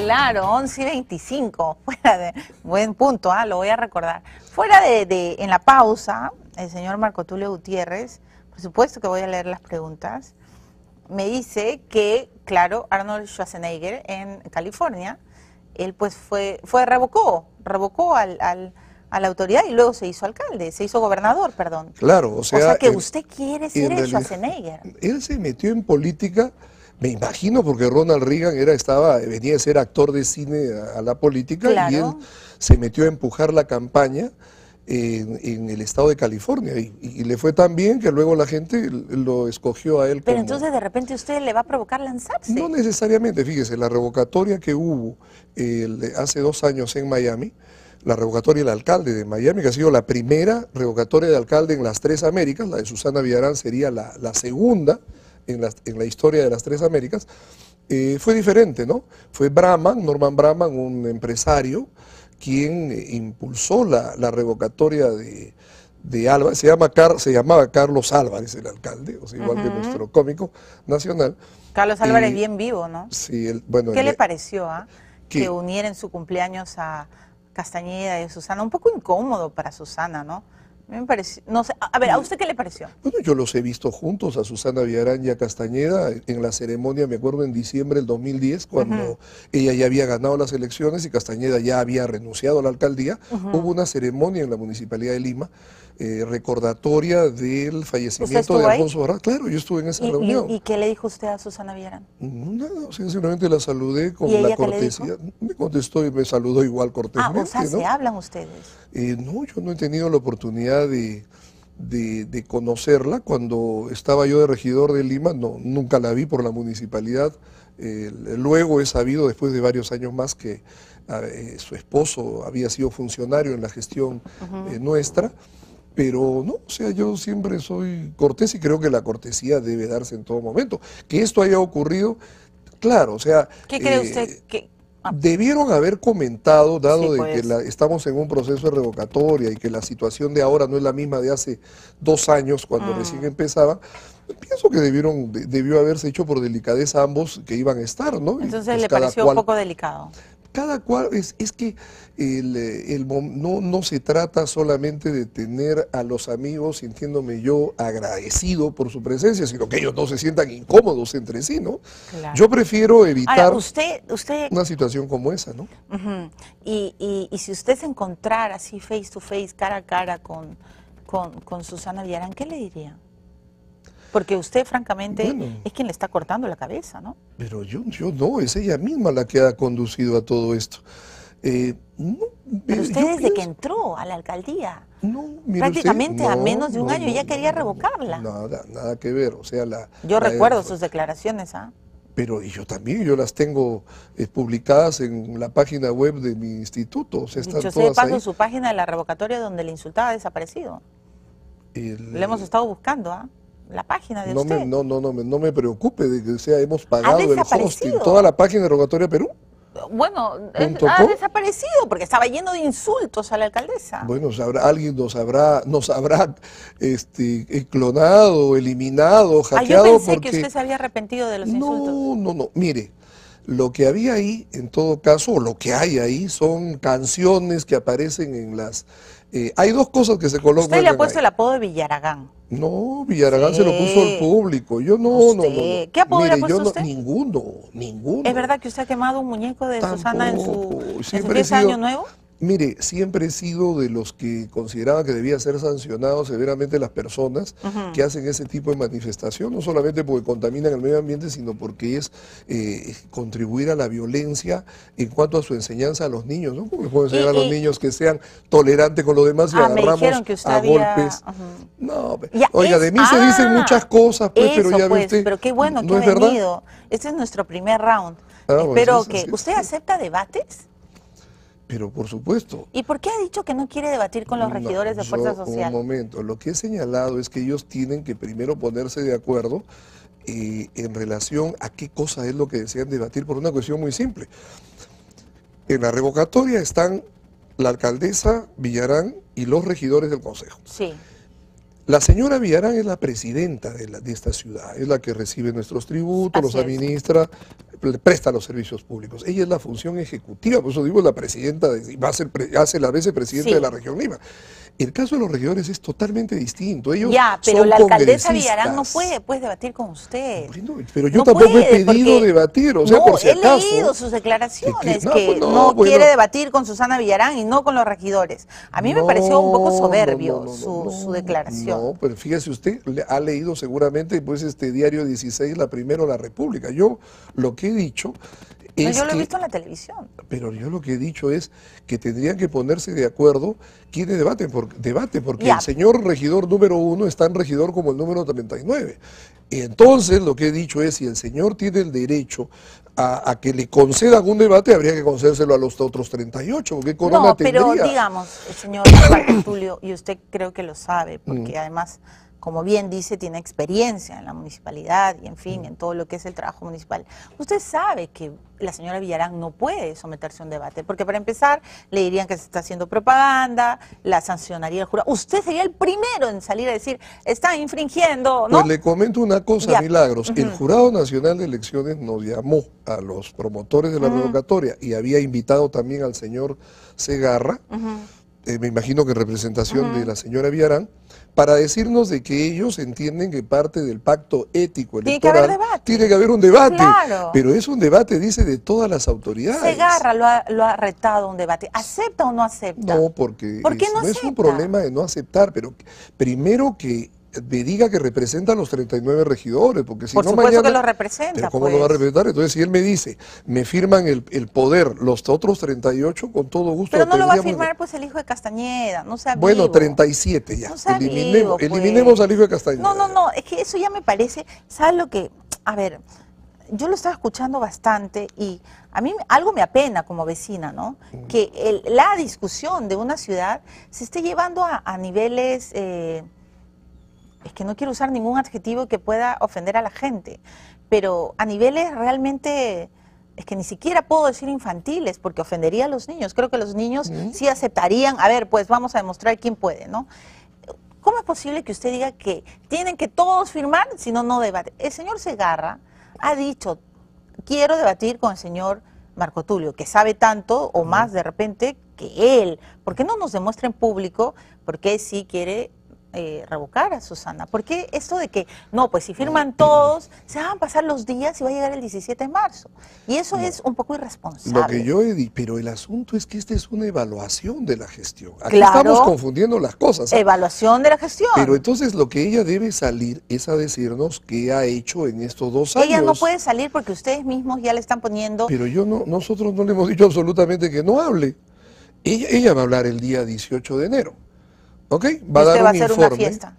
Claro, 11:25, fuera de, buen punto, lo voy a recordar. Fuera en la pausa, el señor Marco Tulio Gutiérrez, por supuesto que voy a leer las preguntas, me dice que, claro, Arnold Schwarzenegger en California, él pues revocó a la autoridad y luego se hizo alcalde, se hizo gobernador, perdón. Claro, o sea que usted quiere ser el Schwarzenegger. Él se metió en política, me imagino, porque Ronald Reagan venía de ser actor de cine a la política, claro. Y él se metió a empujar la campaña en el estado de California y le fue tan bien que luego la gente lo escogió a él. Pero entonces de repente usted le va a provocar lanzarse. No necesariamente, fíjese, la revocatoria que hubo hace 2 años en Miami, la revocatoria del alcalde de Miami, que ha sido la primera revocatoria de alcalde en las 3 Américas, la de Susana Villarán sería la segunda en la historia de las 3 Américas, fue diferente, ¿no? Fue Norman Brahman, un empresario, quien impulsó la revocatoria de Álvarez. Se llamaba Carlos Álvarez el alcalde, o sea, igual que nuestro cómico nacional. Carlos Álvarez bien vivo, ¿no? Sí, ¿Qué le pareció que uniera en su cumpleaños a Castañeda y a Susana? Un poco incómodo para Susana, ¿no? A mí me pareció, no sé, a ver, ¿a usted qué le pareció? Bueno, yo los he visto juntos, a Susana Villarán y a Castañeda, en la ceremonia, me acuerdo, en diciembre del 2010, cuando ella ya había ganado las elecciones y Castañeda ya había renunciado a la alcaldía. Hubo una ceremonia en la Municipalidad de Lima, recordatoria del fallecimiento de Alfonso Barras. Claro, yo estuve en esa reunión. ¿Y qué le dijo usted a Susana Villarán? Nada, simplemente la saludé con la cortesía. Me contestó y me saludó igual cortésmente. O sea, ¿se hablan ustedes? No, yo no he tenido la oportunidad de conocerla. Cuando estaba yo de regidor de Lima, nunca la vi por la municipalidad. Luego he sabido, después de varios años más, que su esposo había sido funcionario en la gestión nuestra. Pero no, o sea, yo siempre soy cortés y creo que la cortesía debe darse en todo momento. Que esto haya ocurrido, claro, o sea... ¿Qué cree usted que...? Debieron haber comentado, dado de que estamos en un proceso de revocatoria y que la situación de ahora no es la misma de hace 2 años, cuando recién empezaba, pienso que debió haberse hecho por delicadeza ambos que iban a estar, ¿no? Entonces pues le pareció un poco delicado. Cada cual, es que no se trata solamente de tener a los amigos sintiéndome yo agradecido por su presencia, sino que ellos no se sientan incómodos entre sí, ¿no? Claro. Yo prefiero evitar una situación como esa, ¿no? Y si usted se encontrara así face to face, cara a cara con Susana Villarán, ¿qué le diría? Porque usted, francamente, es quien le está cortando la cabeza, ¿no? Pero yo no, es ella misma la que ha conducido a todo esto. Pero usted desde que entró a la alcaldía, prácticamente a menos de un año ya quería revocarla. Nada que ver, o sea, yo recuerdo sus declaraciones, Pero yo también, yo las tengo publicadas en la página web de mi instituto. O sea, están dicho sea de paso, su página de la revocatoria donde le insultaba ha desaparecido. Le hemos estado buscando, la página de usted. No me preocupe de que hemos pagado el hosting, toda la página de Revocatoria Perú. Bueno, ha desaparecido porque estaba lleno de insultos a la alcaldesa. Bueno, alguien nos habrá clonado, eliminado, hackeado. Yo pensé que usted se había arrepentido de los insultos. No, mire, lo que había ahí, en todo caso, o lo que hay ahí, son canciones que aparecen en las... hay 2 cosas que se colocan. Usted le ha puesto el apodo de Villaragán. No, Villaragán se lo puso al público. Yo no. ¿Qué apodo le ha puesto usted? Ninguno. ¿Es verdad que usted ha quemado un muñeco de Susana en su fiesta de Año Nuevo? Mire, siempre he sido de los que consideraban que debía ser sancionado severamente las personas que hacen ese tipo de manifestación, no solamente porque contaminan el medio ambiente, sino porque es contribuir a la violencia en cuanto a su enseñanza a los niños, ¿no? ¿Cómo le puedo enseñar a los niños que sean tolerantes con los demás y agarramos a golpes? No, oiga, de mí se dicen muchas cosas, pues, pero ya ve usted, pero qué bueno que ha venido. Este es nuestro primer round. Espero que... ¿Usted acepta debates? Pero por supuesto. ¿Y por qué ha dicho que no quiere debatir con los regidores de Fuerza Social? Un momento, lo que he señalado es que ellos tienen que primero ponerse de acuerdo en relación a qué cosa es lo que desean debatir por una cuestión muy simple. En la revocatoria están la alcaldesa Villarán y los regidores del consejo. Sí. La señora Villarán es la presidenta de esta ciudad, es la que recibe nuestros tributos, los administra, presta los servicios públicos. Ella es la función ejecutiva, por eso digo la presidenta, hace la vicepresidenta de la región Lima. El caso de los regidores es totalmente distinto. Ellos pero son la alcaldesa Villarán no congresistas. puede debatir con usted. Bueno, pero yo tampoco he pedido debatir, o sea, no, por si acaso. he leído sus declaraciones que no quiere debatir con Susana Villarán y no con los regidores. A mí me pareció un poco soberbio su declaración. No, pero fíjese usted, ha leído seguramente pues Diario 16, la Primera la República. Yo lo que he dicho es yo lo he visto en la televisión. Pero yo lo que he dicho es que tendrían que ponerse de acuerdo quiénes debaten, porque el señor regidor número 1 es tan regidor como el número 39. Y entonces lo que he dicho es, si el señor tiene el derecho a que le concedan un debate, habría que concedérselo a los otros 38, porque Corona tendría. Pero digamos, el señor Marco Tulio, y usted creo que lo sabe, porque además, como bien dice, tiene experiencia en la municipalidad y en fin, en todo lo que es el trabajo municipal. Usted sabe que la señora Villarán no puede someterse a un debate, porque para empezar le dirían que se está haciendo propaganda, la sancionaría el jurado. Usted sería el primero en salir a decir, está infringiendo, ¿no? Pues le comento una cosa, Milagros. El Jurado Nacional de Elecciones nos llamó a los promotores de la revocatoria y había invitado también al señor Segarra, me imagino que en representación de la señora Villarán, para decirnos de que ellos entienden que parte del pacto ético electoral tiene que haber un debate, pero es un debate, dice, de todas las autoridades. Segarra lo ha retado a un debate. ¿Acepta o no acepta? No, porque ¿por qué no es un problema de no aceptar, pero primero que me diga que representa a los 39 regidores, porque si por no supuesto mañana, que lo representa. ¿pero cómo lo va a representar? Entonces, si él me dice, me firman el poder los otros 38, con todo gusto. Pero no lo va a firmar pues el hijo de Castañeda, no sea bueno, vivo. 37 ya, No eliminemos al hijo de Castañeda. No, es que eso ya me parece, ¿sabes lo que? A ver, yo lo estaba escuchando bastante y a mí algo me apena como vecina, ¿no? Que la discusión de una ciudad se esté llevando a niveles... es que no quiero usar ningún adjetivo que pueda ofender a la gente, pero a niveles realmente, es que ni siquiera puedo decir infantiles, porque ofendería a los niños. Creo que los niños sí aceptarían, a ver, pues vamos a demostrar quién puede, ¿no? ¿Cómo es posible que usted diga que tienen que todos firmar, si no, no debate? El señor Segarra ha dicho, quiero debatir con el señor Marco Tulio, que sabe tanto o más de repente que él. ¿Por qué no nos demuestra en público por qué sí quiere revocar a Susana? Porque esto de que, no, pues si firman todos, se van a pasar los días y va a llegar el 17 de marzo. Y eso es un poco irresponsable. Lo que yo he dicho, pero el asunto es que esta es una evaluación de la gestión. Aquí estamos confundiendo las cosas. Evaluación de la gestión. Pero entonces lo que ella debe salir es a decirnos qué ha hecho en estos 2 años. Ella no puede salir porque ustedes mismos ya le están poniendo... Pero nosotros no le hemos dicho absolutamente que no hable. Ella va a hablar el día 18 de enero. ¿Ok? Va a dar un hacer informe. Una fiesta?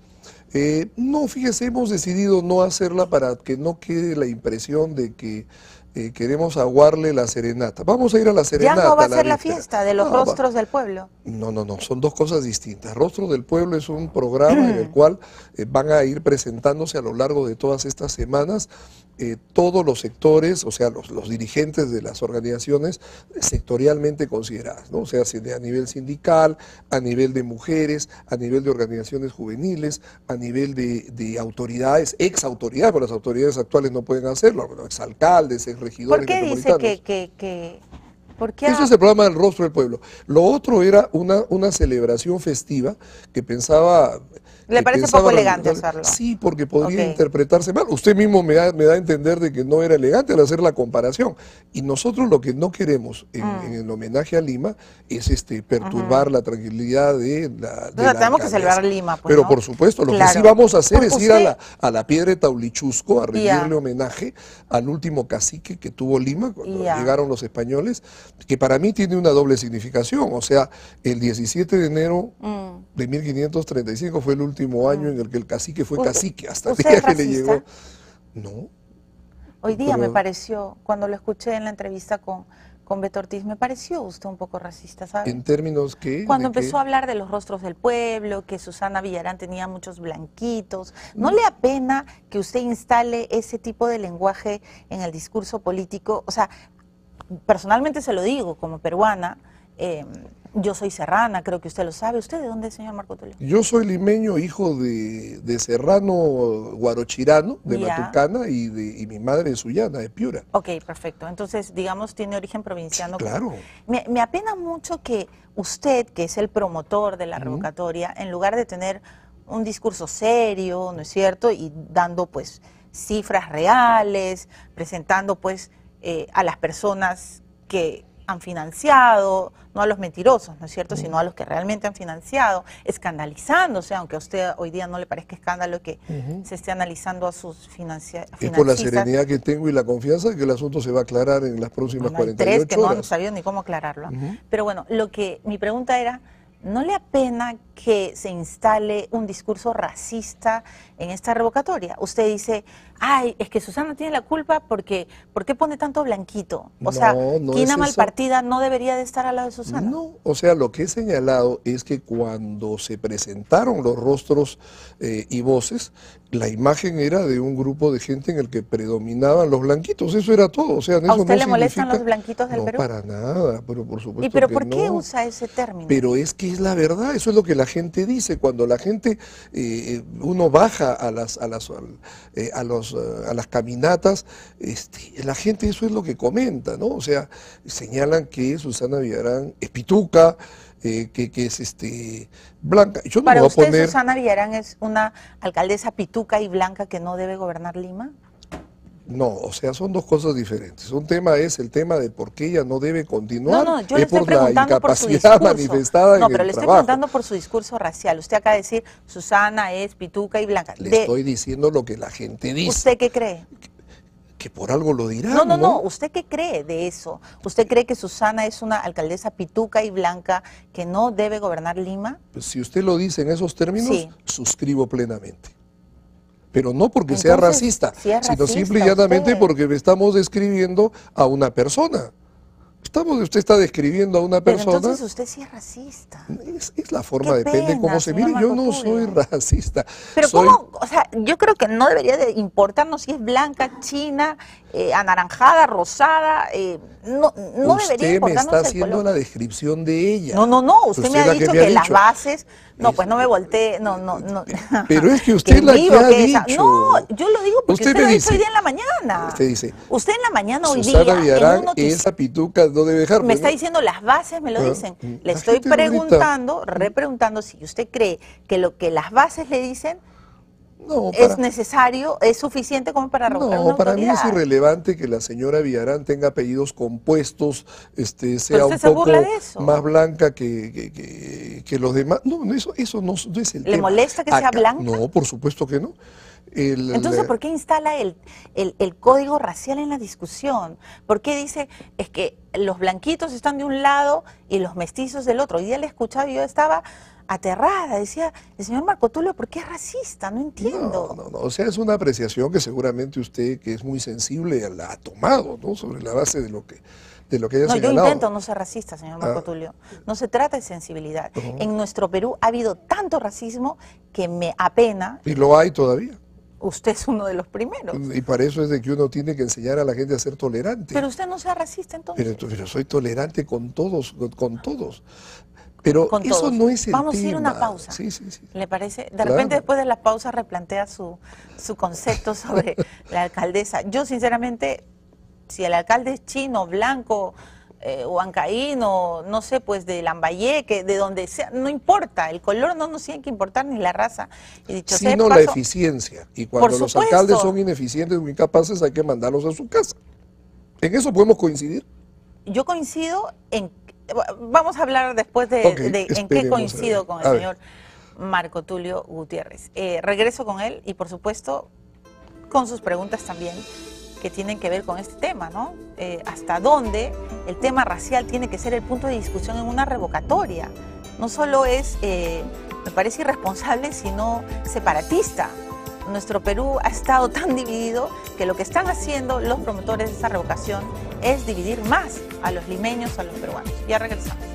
No, fíjese, hemos decidido no hacerla para que no quede la impresión de que queremos aguarle la serenata. Vamos a ir a la serenata. Ya no va a ser la fiesta de los rostros del pueblo. No, son 2 cosas distintas. Rostros del Pueblo es un programa en el cual van a ir presentándose a lo largo de todas estas semanas todos los sectores, o sea, los dirigentes de las organizaciones sectorialmente consideradas, ¿no? O sea, a nivel sindical, a nivel de mujeres, a nivel de organizaciones juveniles, a nivel de autoridades, exautoridades, porque las autoridades actuales no pueden hacerlo, exalcaldes, exregidores metropolitanos. ¿Por qué dice que ¿por qué? Ese es el programa del Rostro del Pueblo. Lo otro era una celebración festiva que pensaba... ¿Le parece poco elegante hacerlo? Sí, porque podría interpretarse mal. Usted mismo me da a entender de que no era elegante al hacer la comparación. Y nosotros lo que no queremos en el homenaje a Lima es perturbar la tranquilidad de la tenemos que celebrar Lima. Pues, pero ¿no? por supuesto, lo que sí vamos a hacer es ir a la piedra de Taulichusco a rendirle homenaje al último cacique que tuvo Lima cuando llegaron los españoles, que para mí tiene una doble significación. O sea, el 17 de enero de 1535 fue el último año en el que el cacique fue cacique, hasta el día que le llegó. No. Hoy día me pareció, cuando lo escuché en la entrevista con Beto Ortiz, me pareció usted un poco racista, ¿sabe? ¿En términos qué? Cuando empezó a hablar de los rostros del pueblo, que Susana Villarán tenía muchos blanquitos, ¿no le apena que usted instale ese tipo de lenguaje en el discurso político? O sea, personalmente se lo digo como peruana, Yo soy serrana, creo que usted lo sabe. ¿Usted de dónde es, señor Marco Tulio? Yo soy limeño, hijo de serrano guarochirano, de Ya. Matucana, y mi madre es Sullana, de Piura. Ok, perfecto. Entonces, digamos, tiene origen provinciano. Claro. Me apena mucho que usted, que es el promotor de la revocatoria, en lugar de tener un discurso serio, ¿no es cierto? Y dando, pues, cifras reales, presentando, pues, a las personas que han financiado, no a los mentirosos, ¿no es cierto?, sino a los que realmente han financiado, escandalizándose, aunque a usted hoy día no le parezca escándalo que se esté analizando a sus financistas. Es por la serenidad que tengo y la confianza de que el asunto se va a aclarar en las próximas 48 hay tres que no han horas. sabido ni cómo aclararlo. Pero bueno, mi pregunta era, ¿no le apena que se instale un discurso racista en esta revocatoria? Usted dice, ay, es que Susana tiene la culpa porque ¿por qué pone tanto blanquito? O sea, Kina Malpartida no debería de estar al lado de Susana. No, o sea, lo que he señalado es que cuando se presentaron los rostros y voces, la imagen era de un grupo de gente en el que predominaban los blanquitos, eso era todo. O sea, ¿A usted le molestan los blanquitos del Perú? No, para nada, pero por supuesto. ¿Y pero que por qué no. usa ese término? Pero es que es la verdad, eso es lo que la gente dice. Cuando la gente, uno baja a las caminatas, la gente eso es lo que comenta, ¿no? O sea, señalan que Susana Villarán es pituca, que es blanca. Yo no ¿Para me voy usted a poner... Susana Villarán es una alcaldesa pituca y blanca que no debe gobernar Lima? No, o sea, son dos cosas diferentes. Un tema es el tema de por qué ella no debe continuar. No, yo le estoy por la preguntando por su incapacidad discurso. manifestada No, en pero el le estoy trabajo. preguntando por su discurso racial. Usted acaba de decir, Susana es pituca y blanca. Le estoy diciendo lo que la gente dice. ¿Usted qué cree? Que por algo lo dirán, No. ¿Usted qué cree de eso? ¿Usted cree que Susana es una alcaldesa pituca y blanca que no debe gobernar Lima? Pues si usted lo dice en esos términos, Sí. suscribo plenamente. Pero no porque Entonces, sea racista, si es sino racista, simple y llanamente usted. porque estamos describiendo a una persona. Usted está describiendo a una Pero persona. entonces usted sí es racista. Es la forma, Qué depende pena, cómo se señor mire. Yo no Marco soy Tulio. racista. Pero soy... ¿cómo? O sea, yo creo que no debería de importarnos si es blanca, china, anaranjada, rosada, no debería Usted me importarnos está el haciendo color. la descripción de ella. No, usted me ha la dicho me ha que las dicho. bases, no, pues no me volteé, no. Pero es que usted es la que ha dicho. No, yo lo digo porque usted me lo ha dice, dicho hoy día en la mañana. Usted dice, Usted en la mañana hoy Susana día, Villarán, en un noticiero, esa pituca no debe dejar. me está diciendo las bases, me lo dicen. Le la estoy gente lo grita. preguntando, repreguntando si usted cree que lo que las bases le dicen No, es necesario, es suficiente como para revocar una no, para mí es autoridad. irrelevante que la señora Villarán tenga apellidos compuestos, sea un usted se poco burla de eso. más blanca que los demás. No, eso no es el tema. ¿Le molesta que sea blanca? No, por supuesto que no. Entonces, ¿por qué instala el código racial en la discusión? ¿Por qué dice, es que los blanquitos están de un lado y los mestizos del otro? Hoy día le escuchaba y yo estaba aterrada, decía, el señor Marco Tulio, ¿por qué es racista? No entiendo. No, o sea, es una apreciación que seguramente usted, que es muy sensible, la ha tomado, ¿no? Sobre la base de lo que haya No, yo señalado. intento no ser racista, señor Marco Tulio. No se trata de sensibilidad. En nuestro Perú ha habido tanto racismo que me apena. Y lo hay todavía. Usted es uno de los primeros. Y para eso es de que uno tiene que enseñar a la gente a ser tolerante. Pero usted no sea racista entonces. Pero soy tolerante con todos, con todos. Pero Con eso todos. no es el Vamos tema. a ir a una pausa. Sí. ¿Le parece? De Claro. repente después de la pausa replantea su concepto sobre la alcaldesa. Yo sinceramente, si el alcalde es chino, blanco, huancaíno, no sé, pues de Lambayeque, de donde sea, no importa, el color no nos tiene que importar ni la raza. Y dicho sea de Sino la paso, eficiencia. Y cuando por los supuesto. alcaldes son ineficientes o incapaces, hay que mandarlos a su casa. ¿En eso podemos coincidir? yo coincido en, vamos a hablar después de en qué coincido con el señor Marco Tulio Gutiérrez. Regreso con él y por supuesto con sus preguntas también que tienen que ver con este tema, ¿no? Hasta dónde el tema racial tiene que ser el punto de discusión en una revocatoria. No solo es, me parece irresponsable, sino separatista. Nuestro Perú ha estado tan dividido que lo que están haciendo los promotores de esta revocación es dividir más a los limeños, a los peruanos. Ya regresamos.